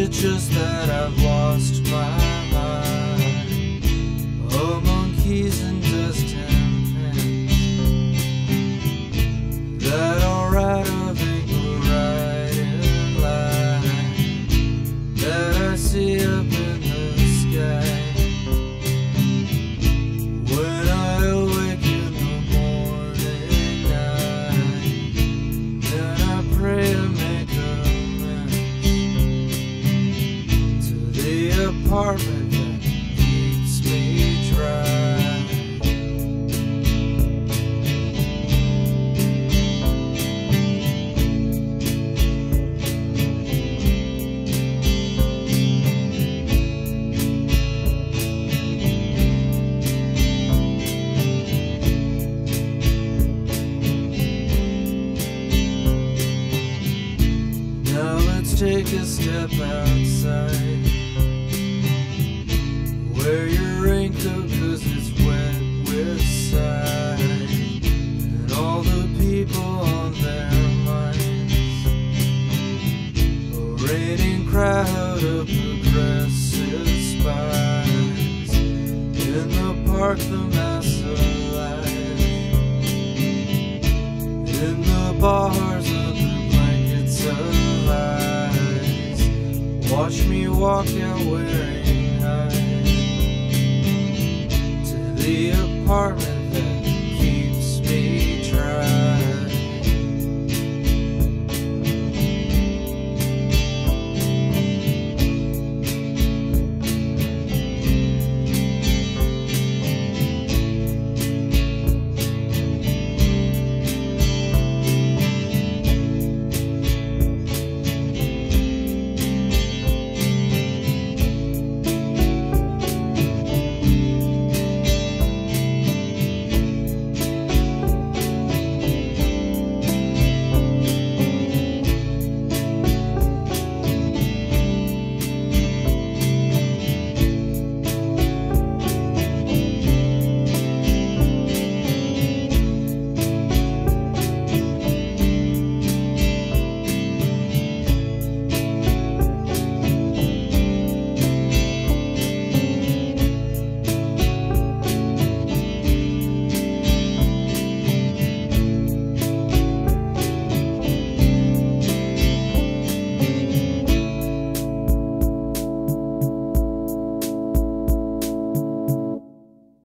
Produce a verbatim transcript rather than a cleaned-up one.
it just that I've lost my mind among keys and dust and pens that all right of ink will write in line that I see up in the sky. When I awake in the morning night, then I pray to make amends to the apartment that keeps me dry. Now let's take a step outside, wear your raincoat cause it's wet with sight, and all the people on their minds, a raining crowd of progressive spies, in the park the mass alive, in the bars under blankets of lies, watch me walk out wearing high to the apartment